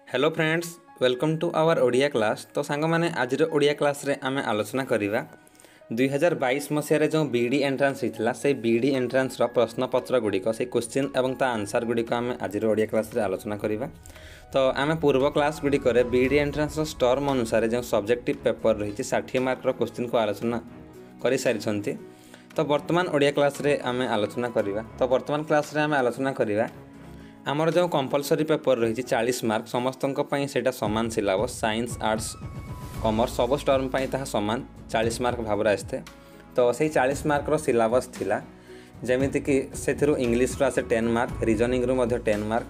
Hello friends, welcome to our Odia class. तो सांग मैंने आज ओडिया क्लास रे आमे आलोचना करिवा 2022 मसीह जो बीडी एंट्रांस होता से बीडी एंट्रांस प्रश्नपत्र गुड़िक से क्वेश्चन और ता आंसर गुड़िक आम आज ओडिया क्लास रे आलोचना करिवा। तो आम पूर्व क्लास गुड़िक बीडी एंट्रांस स्टर्म अनुसार जो सब्जेक्टिव पेपर रही 60 मार्क क्वेश्चन को आलोचना कर सारी। तो वर्तमान ओडिया क्लास रे आम आलोचना करिवा। तो वर्तमान क्लास रे आम आलोचना करिवा आमर जो कंपलसरी पेपर रही 40 मार्क समस्तों से सामान सिलेबस साइंस आर्ट्स कॉमर्स सब स्टर्म सामान 40 मार्क भाव आसते। तो से 40 मार्क रो सिलेबस थिला जेमिति कि से इंग्लिश रो आसे 10 मार्क, रीजनिंग रो मध्ये 10 मार्क,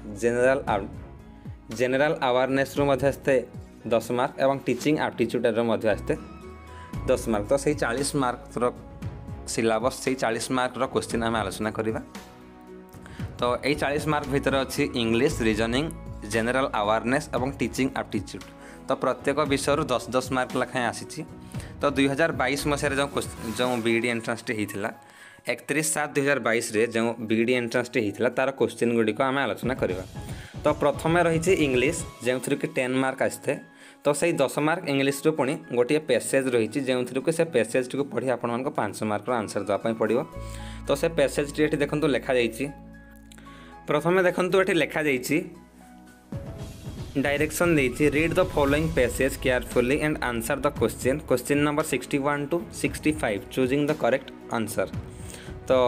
जनरल अवेयरनेस रो मध्ये आसते 10 मार्क एवं टीचिंग एप्टीट्यूड रो मध्ये आसते 10 मार्क। तो से 40 मार्क रो सिलेबस से 40 मार्क रो क्वेश्चन आम आलोचना करिवा। तो यही 40 मार्क भितर अच्छी इंग्लिश, रीजनिंग, जनरल अवेयरनेस और टीचिंग एप्टीट्यूड। तो प्रत्येक विषय 10-10 मार्क लखाएं आसी। तो 2022 मसीह जो बीडी एंट्रांस होता 31/7/2022 जो बीडी एंट्रांस होता तार क्वेश्चन गुड़िक आम आलोचना करवा। तो प्रथम रही इंग्लिश जो थी कि 10 मार्क आसते। तो से 10 मार्क इंग्लिश रू पुणी गोटे पैसेज रही जो थी कि से पैसेज टी पढ़ी आपण 5 मार्क आंसर देवाई पड़ो। तो से पैसेज टी देखो लिखा जाइए। प्रथमे देखु ये लिखा जाइए डायरेक्शन देती read the following passage carefully and answer the question number 61 to 65 choosing the correct answer. तो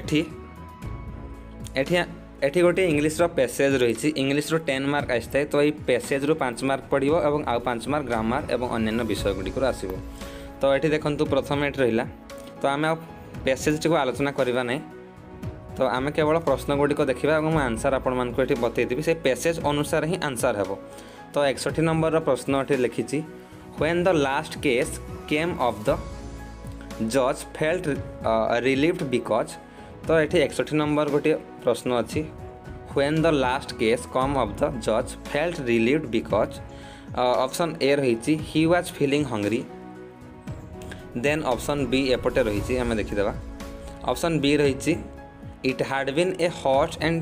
एठी गोटे इंग्लिश रो पैसेज रही इंग्लिश रो 10 मार्क आसता है। तो ये पैसेज रो 5 मार्क पड़ो और आउ 5 मार्क ग्रामर और अन्य विषय गुड़िक आसो। तो ये देखो प्रथम ये रहा। तो आम पैसेज टी आलोचना करवा नहीं। तो आम केवल प्रश्न गुड़िक देखा और आंसर आपको ये बतईदेवी से पैसेज अनुसार ही आंसर हेब। तो 61 नंबर प्रश्न ये लिखी when the last case came off the जज फेल्ट रिलीव्ड बिकॉज। तो ये 61 नंबर गोटे प्रश्न अच्छी when the last case came off the जज felt relieved because. Option A रही he was feeling hungry. Then option B एपटे रही आम देखीदे। ऑप्शन बी रही it had been a hot and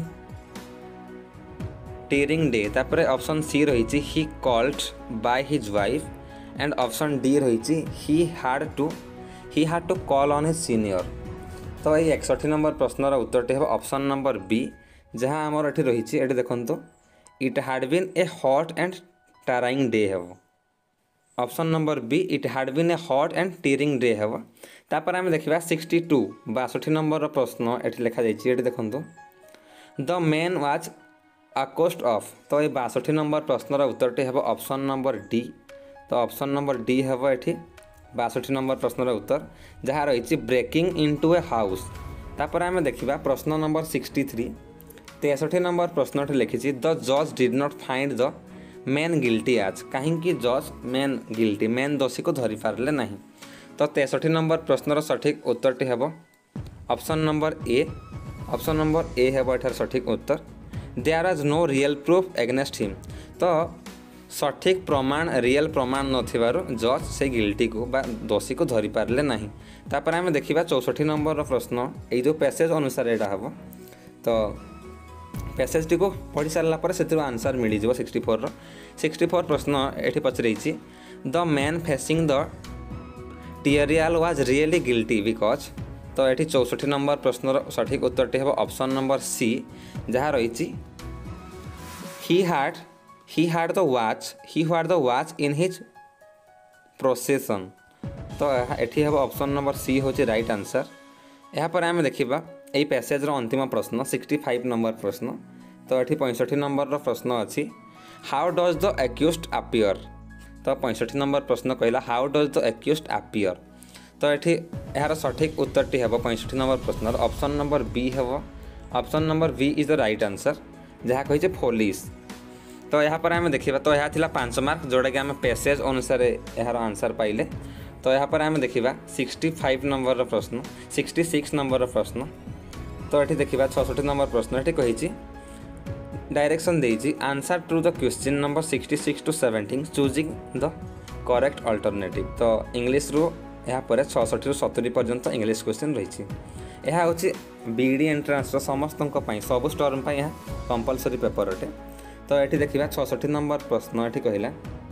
tiring day. तापर ऑप्शन सी रही he called by his wife and option D रही he had to call on his senior. तो ये 61 नंबर प्रश्नर उत्तर हे ऑप्शन नंबर बी जहाँ आमर ये रही ये देखो it had been a hot and tiring day हे। Option number B it had been a hot and tiring day हे। तापर आम देखा 62 नंबर प्रश्न ये लिखा जाइए देखो the man was accused off. तो ये 62 नंबर प्रश्नर उत्तर हे ऑप्शन नंबर डी। तो ऑप्शन नंबर डी हे ये 62 नंबर प्रश्नर उत्तर जहाँ रही ब्रेकिंग इनटू ए हाउस। तापर आम देखा प्रश्न नंबर 63 63 नंबर प्रश्न लिखी द जज did not find the man guilty आज। कहीं जज मेन गिल्टी मेन दोषी को धरी पारे ना। तो 63 नंबर प्रश्नर सठिक उत्तर हे option number A. Option number A हे एठार सठिक उत्तर there was no real proof against him. तो सठिक प्रमाण रियल प्रमाण नथिबारु जज से गिल्टी को बा दोषी को धरी पारे ना। तापर आम देखा 64 नंबर प्रश्न ये जो पैसेज अनुसार यहाँ हम। तो पैसेज टी को पढ़ी सारा से आंसर मिल जाए 64 प्रश्न ये पचरई the man facing the trial was really guilty because. तो ये 64 नंबर प्रश्नर सठिक उत्तर हे ऑप्शन नंबर सी जहाँ रही he had the watch in his possession. तो ये ऑप्शन नंबर सी हूँ राइट आंसर। यापर आम देखा यही पैसेज अंतिम प्रश्न 65 नंबर प्रश्न। तो ये 65 नंबर प्रश्न अच्छी how does the accused appear. तो 65 नंबर प्रश्न कहला how does the accused appear. तो ये यार सठिक उत्तर टी हे 65 नंबर प्रश्न ऑप्शन नंबर बी हे। Option number B is the right answer जहाँ कही फोलिस। तो यहाँ पर आम देखा तो यह 5 मार्क जोड़ा कि आम पैसेज अनुसार यार आंसर पाइले। तो यहाँ पर आम देखा 65 नंबर प्रश्न 66 नंबर प्रश्न। तो ये देखा 66 नंबर प्रश्न ये कही डायरेक्शन देती answer to the question number 66 to 70 choosing the correct alternative. तो इंग्लिश रू यहाँ पर 66 ରୁ 70 पर्यंत इंग्लिश क्वेश्चन रही। यह हूँ बीडी एंट्रांस समस्त सब स्टर्म यहाँ कंपलसरी पेपर अटे। तो ये देखा 66 नंबर प्रश्न ये कहला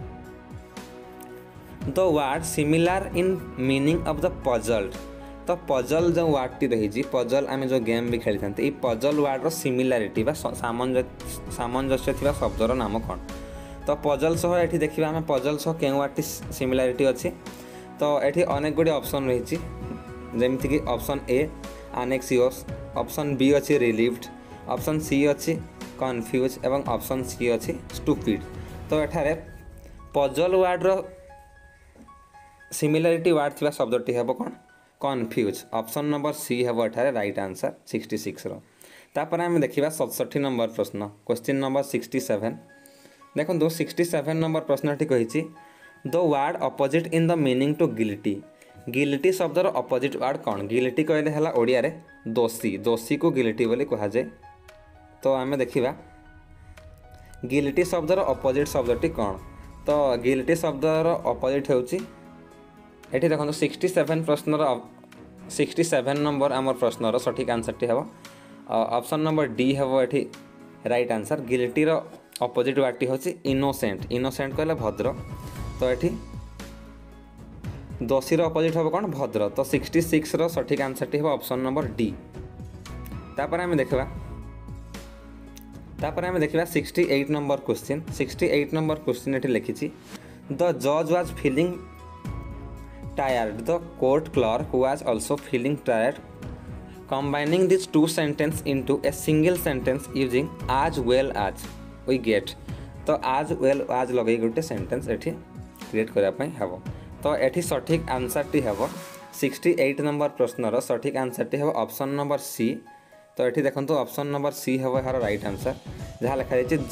the word similar in meaning of the puzzled. तो पजल जो वर्ड टी रही पजल आम जो गेम भी खेली था पजल वर्ड सिमिलारिटी सामंजस्य थी शब्दर नाम कौन। तो पजल सह ये देखा आम पजल सह क्यों वर्ड टी सिमिलारिटी अच्छी। तो ये अनेक गुड़ी ऑप्शन रही जमीक कि option A anxious, option B अच्छी रिलीव्ड, ऑप्शन सी अच्छी कन्फ्यूज एवं ऑप्शन सी अच्छी स्टूपिड। तो एठारे पजल वर्ड रो सिमिलारिटी वर्ड थी शब्दटी हे कौन कन्फ्यूज। ऑप्शन नंबर सी हे एठारे राइट आंसर 66 रो। तापर आम देखा 67 नंबर प्रश्न क्वेश्चन नंबर 67। देखो 67 नंबर प्रश्न कही the word opposite in the meaning to guilty. Guilty शब्दर अपोजिट वर्ड कौन। गिल्टी कहले है ओडिया रे दोषी, दोषी को गिल्टी बोली कहा जाए। तो आम देखा गिल्टी शब्दर अपोजिट शब्दटी कौन। तो गिल्टी शब्दर अपोजिट होची एठी देखो 67 प्रश्नर 67 नंबर आम प्रश्नर सठिक आंसर टी हे ऑप्शन नंबर डी हे एठी राइट आंसर। गिल्टी रो अपोजिट वर्ड टी होची इनोसेंट। इनोसेंट कहले भद्र। तो ये दोषी रो अपोजिट हे कौन भद्र। तो 66 रो सठिक आंसर टी हे ऑप्शन नंबर डी। तापर आम देखा 68 नंबर क्वेश्चन। 68 नंबर क्वेश्चन ये लिखी द जज was feeling tired, the court clerk was also feeling tired, combining these two sentences into a single sentence using as well as we get। तो as well as लगे गोटे sentence एठी create करने हेब। तो एठी सठिक आंसर टी हेब 68 नंबर प्रश्नर सठिक आंसर टी हेब ऑप्शन नंबर सी। तो ये देखो ऑप्शन नंबर सी हेब यार राइट आंसर जहाँ लिखा जाए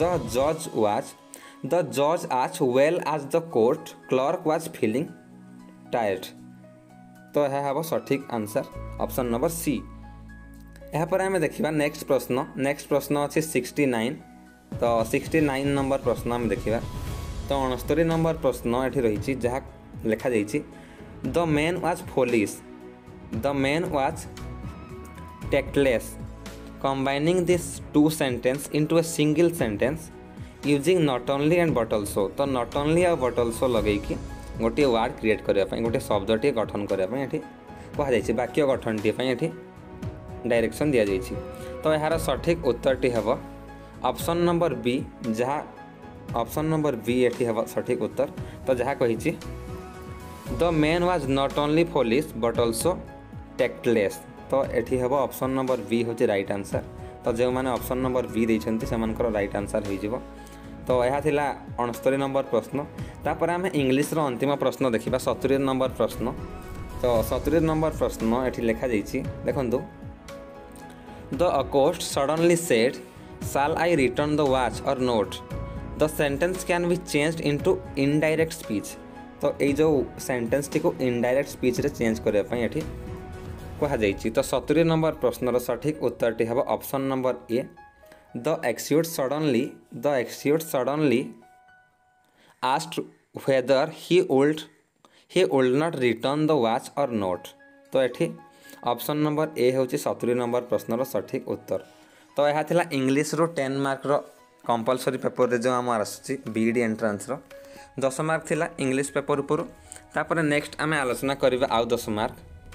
द जज as well as the court clerk was feeling tired. तो यह हेब सठिक आंसर ऑप्शन नंबर सी। यापर आम देखा नेक्स्ट प्रश्न अच्छे 69। तो 69 नंबर प्रश्न आम देखा। तो 69 नंबर प्रश्न ये रही जहाँ लिखा जाइए the man was foolish, the man was tactless, combining this two sentence into a single sentence using not only and but also. तो नॉट ओनली और बट ऑल्सो लगे गोटे वर्ड क्रिएट करने गोटे शब्दटी गठन करने कहुई वाक्य गठन टी डायरेक्शन दि जाइए। तो यार सठिक उत्तर टी हेब ऑप्शन नंबर बी जहाँ ऑप्शन नंबर बी ये हेब सठिक उत्तर। तो जहाँ कही the man was not only foolish but also tactless. तो ये हेब ऑप्शन नंबर बी हूँ राइट आंसर। तो जो मैंने ऑप्शन नंबर बी देते से राइट आंसर हो। तो यह 69 नंबर प्रश्न। तापर आम इंग्लिश रो अंतिम प्रश्न देखा 70 नंबर प्रश्न। तो 70 नंबर प्रश्न ये लिखा जाइए देखो the accused suddenly said shall I return the watch or not, the sentence can be changed into indirect speech. तो ये जो सेंटेंस टी को इनडायरेक्ट स्पीच रे चेंज करने ये कहुई। तो 70 नंबर प्रश्नर सठिक उत्तर टी हेब option number A the accused suddenly asked whether he would not return the watch or not. तो ये ऑप्शन नंबर ए हूँ 70 नंबर प्रश्नर सठिक उत्तर। तो यह था इंग्लिश रो 10 मार्क रो कंपलसरी पेपर जो आम आसूँ बीईडी एंट्रांस रो 10 मार्क थिला इंग्लिश पेपर उपर। तापर नेक्स्ट आम आलोचना करवा आउ 10 मार्क।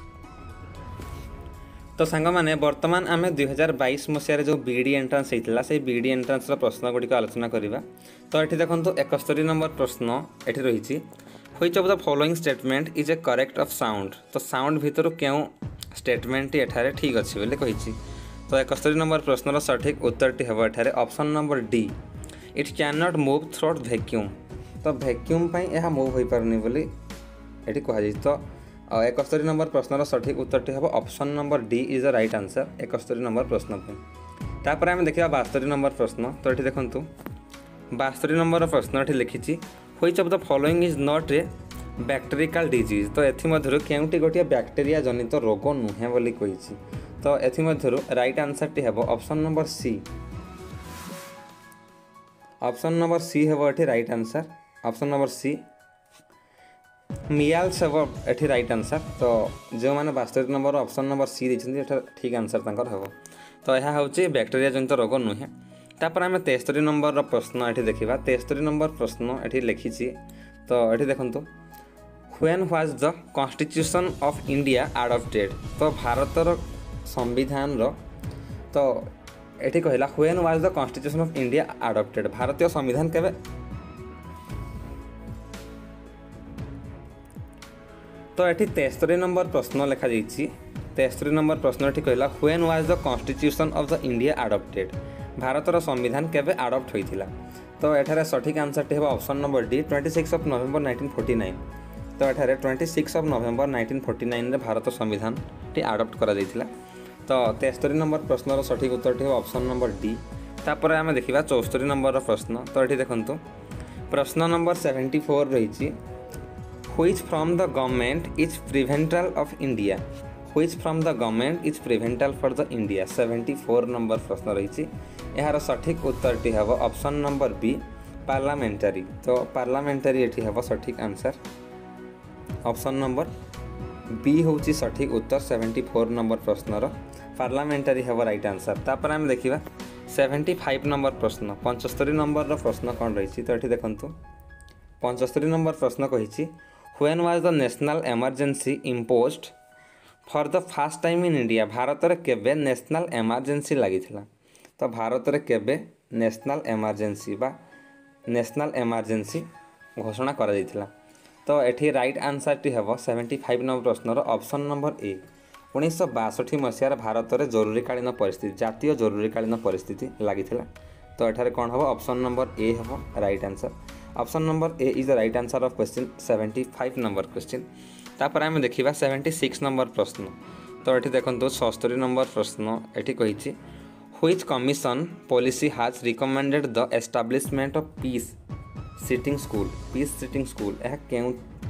तो सांग मैंने बर्तमान आम 2022 मसीह जो बीईडी एंट्रांस होता से बीईडी एंट्रांस प्रश्न गुड़िक आलोचना करवा। तो ये देखो 71 नंबर प्रश्न ये रही which of the following statement is a correct of sound. तो साउंड भितर क्यों स्टेटमेंट एठारे ठीक अच्छी बोले कही। तो 71 नंबर प्रश्नर सठिक उत्तर टी हेब एठारे option number D it can not move through vacuum. तो वैक्यूम यह मूव हो पारनी बोली ये कहुई। तो 71 नंबर प्रश्नर सठिक उत्तर टी हेब option number D is the right answer 71 number प्रश्न। तापर आम देखा 72 नंबर प्रश्न। तो ये देखूँ 72 नंबर प्रश्न ये लिखी which of the following is not a bacterial disease. तो एमध्य केउटी गोटे बैक्टेरिया जनित रोग नुहे बोली कही। तो एमध्य राइट आंसर टी हेब option number C. Option number C हेब ये right answer option number C मियाल्स हेब ये राइट आंसर। तो जो मैंने 72 नंबर ऑप्शन नंबर सी देते ठीक आंसर हेब। तो यह हूँ बैक्टेरिया जनित रोग नुहे। तापर आम 73 नंबर प्रश्न ये देखा। 73 नंबर प्रश्न ये लिखी तो ये देखु when was the constitution of India adopted. तो भारतर संविधान तो ये कहला when was the constitution of India adopted. भारतीय संविधान केवे तो ये 73 नंबर प्रश्न लिखा जाइए। 73 नंबर प्रश्न ये कहला when was the constitution of the India adopted. भारतर संविधान केवे अडॉप्ट होइथिला। तो एठारे सठिक आंसर टी हेबा option number D 26 of November 1949। तो एठारे 26 ऑफ नवेम्बर 1949 रे भारत संविधान टी अडॉप्ट करा जाइथिला। तो 73 नंबर प्रश्नर सठिक उत्तर टी हेबा ऑप्शन नंबर डी। तापर आमे देखिबा 74 नंबर प्रश्न। तो एठी देखंतु प्रश्न नंबर 74 रहिछि which from the government is prevalent of India. Which from the government is prevalent for the India. 74 number प्रश्न रही। यार सठिक उत्तर टी हेब ऑप्शन नंबर बी पार्लियामेंटारी। तो पार्लियामेंटारी ये हेब सठिक आंसर ऑप्शन नंबर बी हूँ सठिक उत्तर 74 नंबर प्रश्नर पार्लियामेंटारी हेब राइट आंसर। तापर आम देखा 75 नंबर प्रश्न। 75 नंबर प्रश्न कौन रही। तो ये देखु 75 नंबर प्रश्न कही when was the national emergency imposed for the first time in India. भारत में केबे नेशनल इमरजेंसी लगी। तो भारत में केबे नेशनल इमरजेंसी बा नेशनल इमरजेंसी घोषणा करा जाइथिला। तो एठी राइट आंसर टी हेबो 75 नंबर प्रश्नर ऑप्शन नंबर ए। 1962 मसीहार भारत में जरूरीकालीन परिस्थिति जातीय जरूरीकालीन परिस्थिति लगी। तो एठारे कौन हम ऑप्शन नंबर ए हम right answer. Option number A is the right answer of question 75 number question. तापर आम देखा 76 नंबर प्रश्न। तो ये देखो 76 नंबर प्रश्न ये कही which commission policy has recommended the establishment of peace sitting school यह क्यों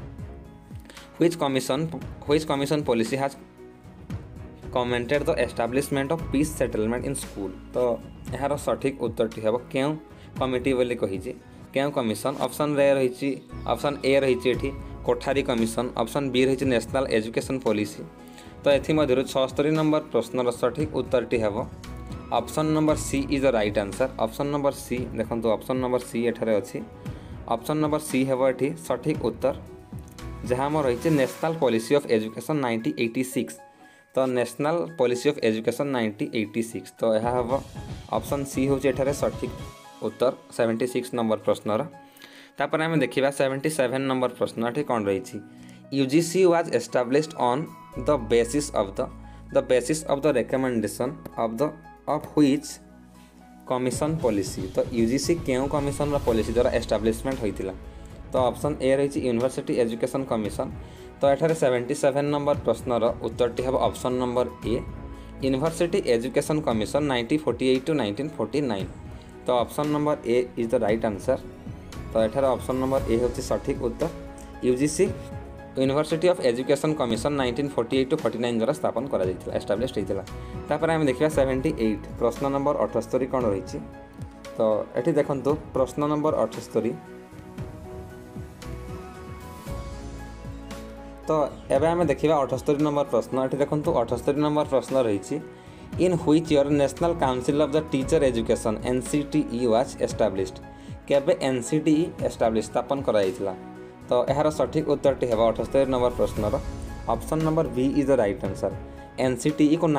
which commission policy has commented the establishment of peace settlement in school. तो यार सठिक उत्तर टी हेब क्यों कमिटी बोली कही क्यों कमिशन। ऑप्शन रही ऑप्शन ए रही कोठारी कमिशन। ऑप्शन बी रही नेशनल एजुकेशन पॉलिसी। तो एथि मध्यरु 76 नंबर प्रश्नर सठिक उत्तर टी हेब option number C is the right answer. Option number C देखो ऑप्शन नंबर सी एठारे अच्छी ऑप्शन नंबर सी हेब एठी सठिक उत्तर जहाँ आम रही नेशनल पॉलिसी ऑफ एजुकेशन 1986। तो नेशनल पॉलिसी ऑफ एजुकेशन 1986 तो यह हम ऑप्शन सी हूँ एठारे सठिक उत्तर 76 नंबर प्रश्नर। तापर आम देखा 77 नंबर प्रश्न ये कौन रही UGC was established on the basis of the recommendation of which commission policy. तो यूजीसी क्यों कमिशन पॉलिसी द्वारा एस्टाब्लिशमेंट होता। तो ऑप्शन ए रही यूनिवर्सिटी एजुकेशन कमिशन। तो एठारे 77 नंबर प्रश्नर उत्तर टी हेब option number A university education commission 1948 to 1949। तो option number A is the right answer. तो एठारे ऑप्शन नंबर ए होची सठिक उत्तर UGC university of education commission 1948 to 49 द्वारा स्थापन करा जाइथिला एस्टाब्लिश्ड होइथिला। तापर आम देखिबा 78 प्रश्न नंबर 78 कौन रही। तो एठी देखंतु प्रश्न नंबर 78। तो एबे आम देखिबा 78 नंबर प्रश्न। एठी देखंतु 78 नंबर प्रश्न रही in which year national council of the teacher education NCTE was established. केबे NCTE एस्टाब्लिश स्थापन करा जाइथिला। तो यार सठिक उत्तर टी हेबा 78 नंबर प्रश्नर option number B is the right answer. NCTE को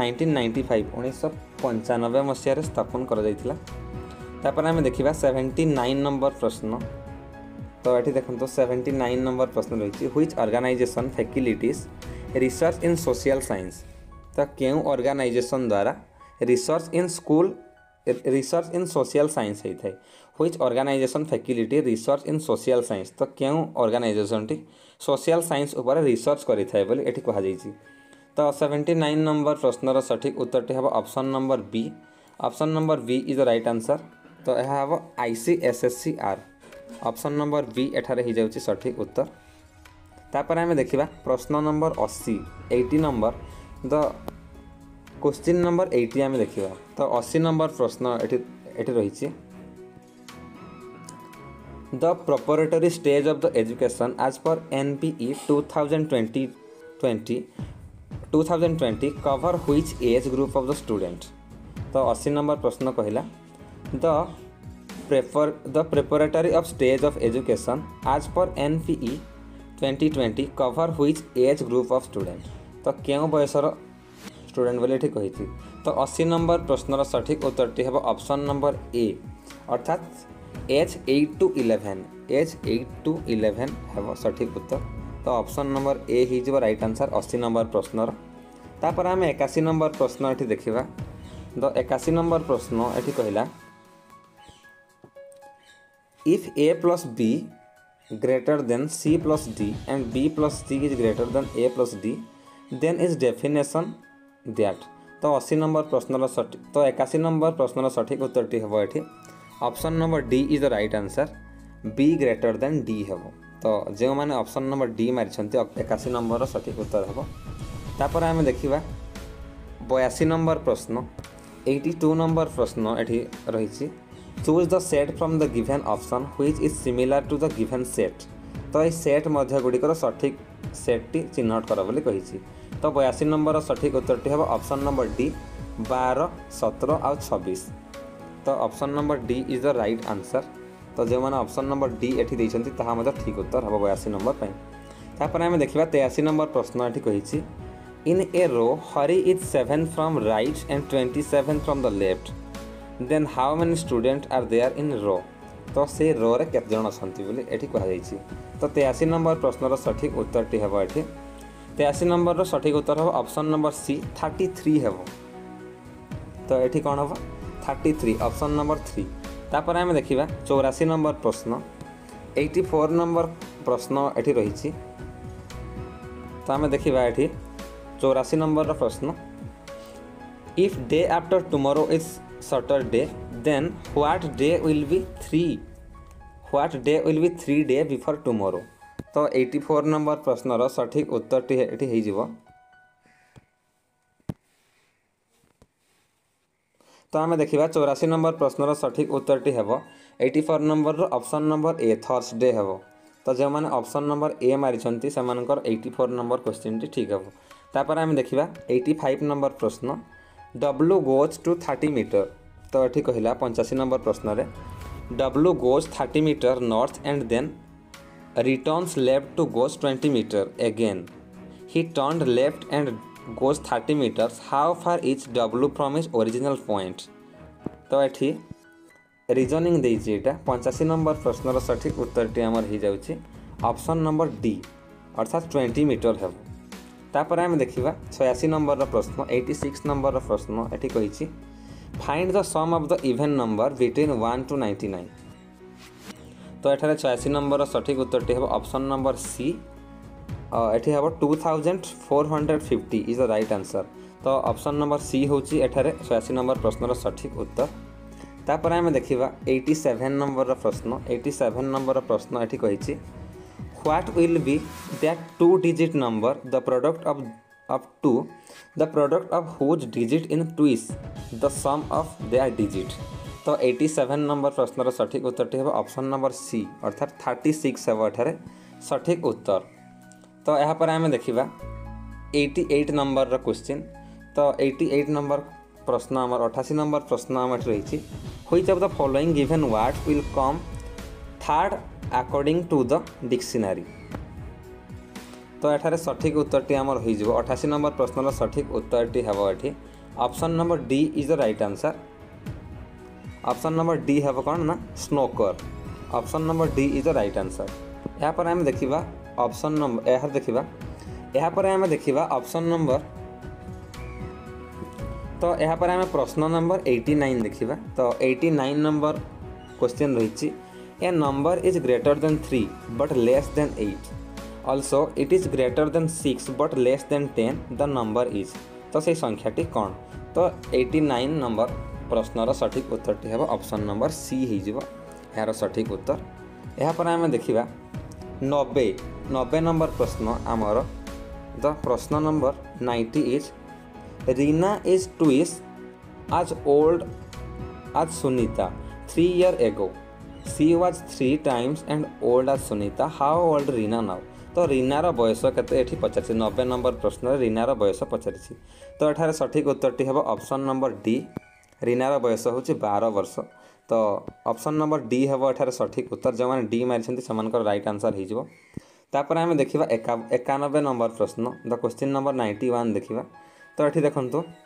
1995 मसीह स्थापन करा जाइथिला। तापर आम देखिबा 79 नंबर प्रश्न। तो ये देखो 79 नंबर प्रश्न रही which organization facilities research in social science. तो क्यों ऑर्गेनाइजेशन द्वारा रिसर्च इन सोशल साइंस होता है। Which organization facility research in social science. तो क्यों ऑर्गेनाइजेशन टी सोशल साइंस उपर रिसर्च करिथाय बोली एठी कहा जाइछि। तो 79 नंबर प्रश्नर सठिक उत्तर टी हेबा option number B. Option number B is the right answer. तो यह हम ICSSR ऑप्शन नंबर बी एठारे ही जाउछि सठिक उत्तर। तापर आम देखिबा प्रश्न number 80 number the question number 80 आम देखिबा। तो 80 नंबर प्रश्न एठी रही the preparatory stage of the education age per NPE 2020 cover which age group of the student. तो 80 नंबर प्रश्न कहला the preparatory of stage of education as per NPE 2020 cover which age group of student. तो क्यों बयसर student बोली ये कही। तो 80 number प्रश्नर सठिक उत्तरटी हे ऑप्शन नंबर ए अर्थात एज 8 to 11 एज 8 to 11 हे सठिक उत्तर। तो ऑप्शन नंबर ए हो राइट आंसर 80 नंबर प्रश्नर। तापर आम 81 नंबर प्रश्न ये देखा। तो 81 नंबर प्रश्न ये कहला if A plus B greater than C plus D and B plus C is greater than A plus D then is definition that। तो 80 नंबर प्रश्नर सठिक तो 81 नंबर प्रश्नर सठिक उत्तरटी हे ये option number D is the right answer B greater than D हे। तो जो मैंने ऑप्शन नंबर डी मारी 81 नंबर सठिक उत्तर हे। तापर आम देखा 82 नंबर प्रश्न 82 नंबर प्रश्न ये रही choose the set from the given option which is similar to the given set. तो ये सेट मध्य गुड़िकर सठिक सेट्टी चिन्हट कर बोली कही। तो 82 नंबर सठिक उत्तरटी हे ऑप्शन नंबर डी 12 17 और 26। तो option number D is the right answer. तो जो मैंने ऑप्शन नंबर डी ये ठीक उत्तर हम 82 नंबर। तापर आम देखा 83 नंबर प्रश्न ये कही in a row Hari is 7 from right and 27 from the left then how many student are there in row. तो से रो रे केते जण असंती बोली एठी कहा जायछि। तो 83 नंबर प्रश्नर सठिक उत्तरटी हेबो एठी 83 नंबर सठिक उत्तर हेबो ऑप्शन नंबर सी 33 हेबो। तो एठी कोन हेबो 33 ऑप्शन नंबर 3। तापर आमे देखिबा 84 नंबर प्रश्न 84 नंबर प्रश्न एठी रहिछि। तो आमे देखिबा एठी 84 नंबर प्रश्न if day after tomorrow is Saturday then what day will be 3 day before tomorrow। तो 84 नंबर प्रश्नर सठिक उत्तरटी ये हो। तो आम देखा 84 नंबर प्रश्नर सठिक उत्तरटी हे 84 number option number A Thursday हे। तो जो मैंने ऑप्शन नंबर ए मारी से 84 नंबर क्वेश्चन ठीक हे। तापर आम देखा 85 नंबर प्रश्न W goes to 30 मीटर। तो ये कहला 85 नंबर प्रश्न रे W goes 30 metre north and then returns left to goes 20 metre again he turned left and goes 30 metres how far is W from his original point. तो ये reasoning देटा 85 number प्रश्नर सठिक उत्तरटी आमर हो जाउछि ऑप्शन नंबर डी अर्थात 20 metre है। तापर आम देखा 86 नंबर प्रश्न 86 नंबर प्रश्न ये कही find the sum of the even number between 1 to 99। तो ये 86 नंबर सठिक उत्तरटी हे ऑप्शन नंबर सी ये हे 2450 इज द राइट आंसर। तो ऑप्शन नंबर सी हूँ एठारे 86 नंबर प्रश्नर सठिक उत्तर। तापर आम देखा 87 नंबर प्रश्न 87 नंबर प्रश्न ये कही What will be that 2-digit number the product of 2 the product of whose digit in 2 is the sum of their digit। तो 87 नंबर प्रश्नर सठिक उत्तरटी हे ऑप्शन नंबर सी अर्थात 36 हे एठारे सठिक उत्तर। तो यहाँ पर आम देखा 88 नंबर क्वेश्चन। तो 88 नंबर प्रश्न आमर 88 नंबर प्रश्न आम रही which of the following given word will come third according to the dictionary. तो एठारे सठिक उत्तरटी आमर हो 88 नंबर प्रश्नर सठिक उत्तरटी हेबो एठी option number D is the right answer. Option number D हेबो कौन ना snooker. Option number D is the right answer. यहाँ पर आम देखा ऑप्शन नंबर यहाँ पर आम देखा ऑप्शन नंबर। तो यहाँ पर आम प्रश्न नंबर 89 देखा। तो 89 नंबर क्वेश्चन रही A number is greater than 3 but less than 8 also it is greater than 6 but less than 10 the number is। तो से संख्याटी कौन। तो 89 नंबर प्रश्नर सठिक उत्तरटी हे ऑप्शन नंबर सी हो यार सठिक उत्तर। यहाँ पर आम देखा 90 नंबर प्रश्न आमर। द प्रश्न number 90 is Reena is twice as old as Sunita 3 years ago she was 3 times and old as Sunita how old Rina now। तो रीनार बयस केते एठी पचारि 90 नंबर प्रश्न रीनार बयस पचारि। तो एठारे सठिक उत्तरटी हे ऑप्शन नंबर डी रीनार बयस हूँ 12 वर्ष। तो ऑप्शन नंबर डी हम एठार सठिक उत्तर जो मैंने डी मारी से राइट आंसर होपर आम देखा 91 नंबर प्रश्न द क्वेश्चन नंबर 91 देखा तो ये देखूँ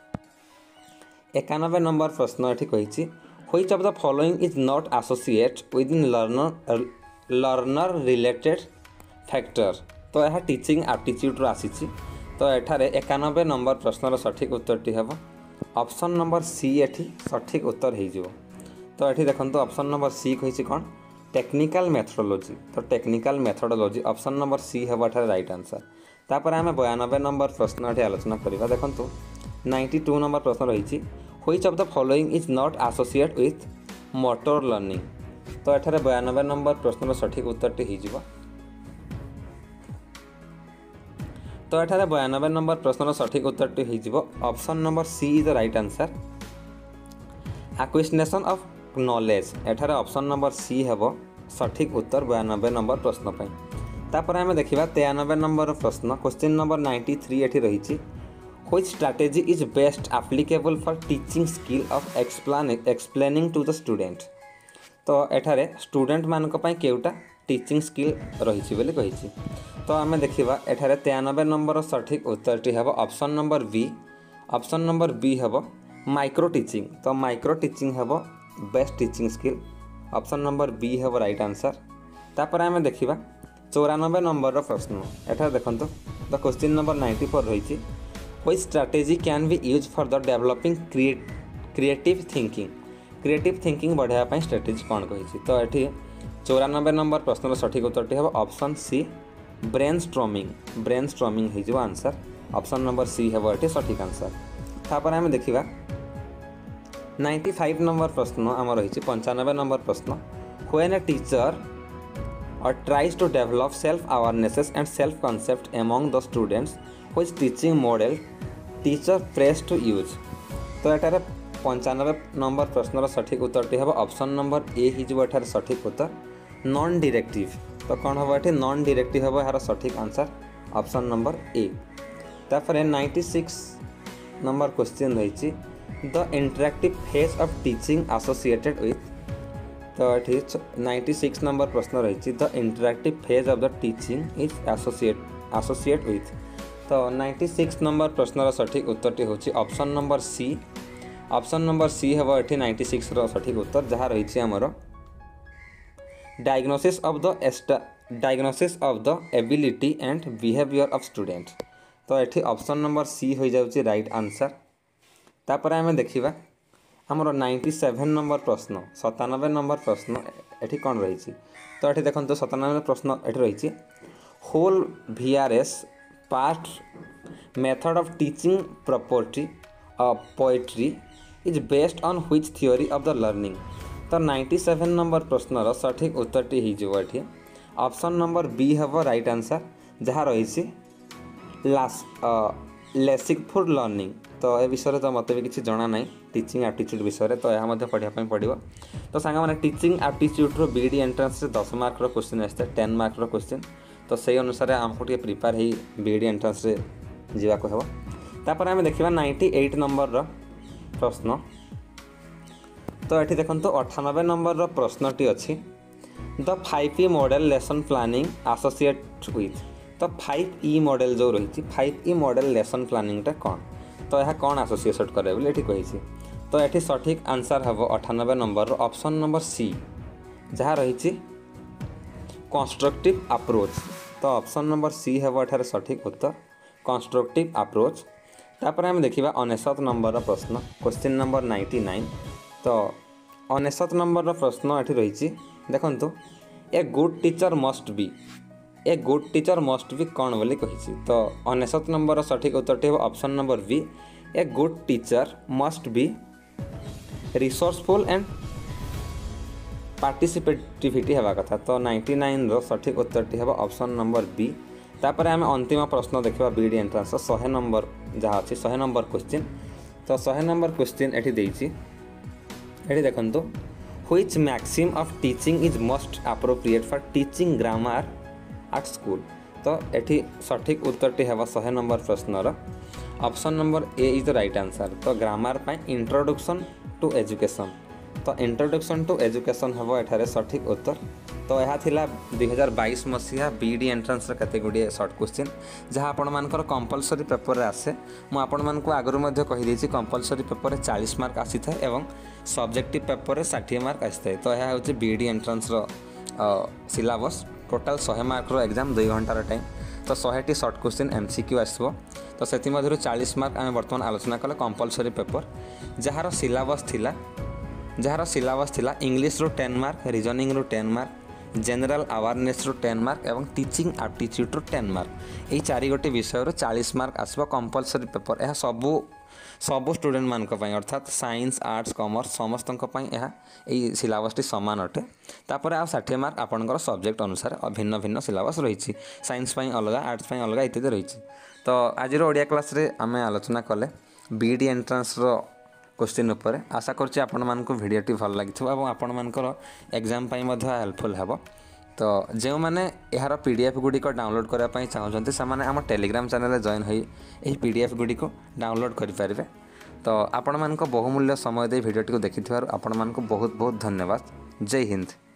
91 नंबर प्रश्न ये कही which of the following is not associate with in learner related factor तो यह टीचिंग एप्टीट्यूड आसी तो एठारे 91 नंबर प्रश्नर सठिक उत्तरटी हम ऑप्शन नंबर सी एठी सठिक उत्तर हो तो ये देखो ऑप्शन नंबर सी कही कौन टेक्निकल मेथोडोलॉजी तो technical methodology option number C हम एठारे राइट आंसर तापर आम 92 नंबर प्रश्न ये आलोचना करवा देखो 92 नंबर प्रश्न रही which of the following is not associate with motor learning तो एठारे 92 नंबर प्रश्नर सठिक उत्तरटी हो तो एठारे 92 नंबर प्रश्नर सठिक उत्तरटी हो option number C is the right answer acquisition of knowledge एठारे ऑप्शन नंबर सी हेबो सठिक उत्तर 92 नंबर प्रश्न पर तापर आम देखा 93 नंबर प्रश्न क्वेश्चन नंबर 93 ये रही which strategy is best applicable for teaching skill of explaining to the student तो एठारे स्टूडेंट मानक पई केउटा टीचिंग स्किल रही बोली कही तो आम देखा एठारे 93 नंबर सठिक उत्तरटी हेबो ऑप्शन नंबर बी हेबो माइक्रो टीचिंग तो माइक्रो टीचिंग हेबो best teaching skill option number B हेबो राइट आंसर तापर आम देखा 94 नंबर प्रश्न एठारे देखो द क्वेश्चन नंबर 94 रही which strategy can be use for the developing creative thinking बढ़ाया स्ट्रैटेजी कौन कही तो ये 94 नंबर प्रश्नर सठिक उत्तरटी हम ऑप्शन सी ब्रेन स्ट्रॉमिंग हो आंसर ऑप्शन नंबर सी हम ये सठिक आंसर तापर आम देखा 95 नंबर प्रश्न आम रही 95 नंबर प्रश्न when a teacher or tries to develop self-awarenesses and self-concept among the students which teaching model teacher prays to use तो एटारे 95 नंबर प्रश्नर सठिक उत्तरटी हम ऑप्शन नंबर ए हो सठिक उत्तर नॉन डायरेक्टिव तो कौन हम ये नॉन डायरेक्टिव हम यार सठिक आंसर ऑप्शन नंबर ए तापर 96 नंबर क्वेश्चन रही the interactive phase of teaching associated with तो ये 96 नंबर प्रश्न रही the interactive phase of the teaching is associate with तो 96 नंबर प्रश्नर सठिक उत्तरटी होची ऑप्शन नंबर सी हम ये 96 सठिक उत्तर जहाँ रही आमर diagnosis of the ability and behaviour of student तो ये ऑप्शन नंबर सी हो जाउची राइट आंसर तापर आम देखा आमर 97 नंबर प्रश्न 97 नंबर प्रश्न ये कौन रही तो ये देखो 97 प्रश्न ये रही whole VRS part method of teaching property of poetry is based on which theory of the learning तो 97 नंबर प्रश्नर सठिक उत्तरटी हो ऑप्शन नंबर बी हम राइट आंसर जहाँ रही लेसिकफुल लर्निंग तो ए विषय तो मत भी किसी जना ना टीचिंग एप्टीट्यूड विषय तो यह पढ़ाई पड़ो तो सांग मैंने teaching aptitude BEd entrance 10 mark question आसता 10 मार्क क्वेश्चन तो से अनुसार आमको टे प्रिपेयर हो बीडी एंट्रांस जावाक हम तापर आम देखा 98 नंबर प्रश्न तो ये देखो 98 नंबर प्रश्नटी अच्छी the 5E model lesson planning associate with तो 5E मॉडल जो रही 5E मॉडल लेसन प्लानिंगटा कौन तो यह कौन एसोसिएट करे बोले ये कही तो ये सठिक आंसर हम 98 नंबर ऑप्शन नंबर सी जहाँ रही कंस्ट्रक्टिव अप्रोच तो ऑप्शन नंबर सी हम ये सठिक उत्तर कंस्ट्रक्टिव अप्रोच तापर आम देखा 99 नंबर प्रश्न क्वेश्चन नंबर 99 तो 99 नंबर प्रश्न ये रही देखो a good teacher must be कौन बोली कही तो 99 नंबर सठिक उत्तरटी हम option number B a good teacher must be resourceful and participativity हवा कथा तो 99 सठिक उत्तरटी हम ऑप्शन नंबर बी तापर आम अंतिम प्रश्न देखा बीडी एंट्रांस 100 नंबर जहाँ अच्छी 100 नंबर क्वेश्चन तो 100 नंबर क्वेश्चन ये देखो which maxim of teaching is most appropriate for teaching grammar at school तो ये सठिक उत्तरटी हम 100 नंबर प्रश्नर option number A is the right answer तो ग्रामर इंट्रोडक्शन टू एजुकेशन तो इंट्रोडक्शन टू एजुकेशन हम एठारे सठिक उत्तर। तो यह थिला 2022 मसीहा बीडी एंट्रांस केते गुडी शॉर्ट क्वेश्चन जहाँ आपण मानकर कंपलसरी पेपर रे आसे। मु आपण मान को आगरु मध्ये कहि देछि कंपलसरी पेपर रे 40 मार्क आसी थाए एवं सब्जेक्टिव पेपर रे 60 मार्क आसी थाए। तो यह होछि बीडी एंट्रांस रो सिलेबस। टोटल 100 मार्क रो एग्जाम 2 घंटार टाइम। तो 100टी शॉर्ट क्वेश्चन एमसीक्यू आसबो। तो सेति मधुर 40 मार्क आम वर्तमान आलोचना कले कंपलसरी पेपर जहाँ सिलेबस थिला इंग्लिश रो 10 मार्क, रीजनिंग रो 10 मार्क, जनरल अवेयरनेस रो 10 मार्क एवं टीचिंग एप्टीट्यूड रो 10 मार्क। यही 4 गोटे विषय रो 40 मार्क आसबो कंपलसरी पेपर। यह सबू स्टूडेंट मान अर्थात साइंस आर्ट्स कॉमर्स समस्त यही सिलेबस सामान अटे। तापर आ 60 मार्क आपंकर सब्जेक्ट अनुसार भिन्न भिन्न सिलेबस रही। साइंस अलग, आर्ट्स अलग इत्यादि रही। तो आज ओडिया क्लास रे आम आलोचना कले बीडी एंट्रांस रो क्वेश्चन उपर। आशा करछि आपण मानकु वीडियोटी भल लागिथिबो एवं आपण मानकर एग्जाम पई मध्य हेल्पफुल हेबो। तो जो मैंने यार पीडीएफ गुड़िक डाउनलोड करने चाहते से आम टेलीग्राम चैनल जॉइन हो पीडीएफ गुड़िक डाउनलोड करेंगे। तो आपण मान बहुमूल्य समय दे भिडियोटी को देखि आपण मान बहुत बहुत धन्यवाद। जय हिंद।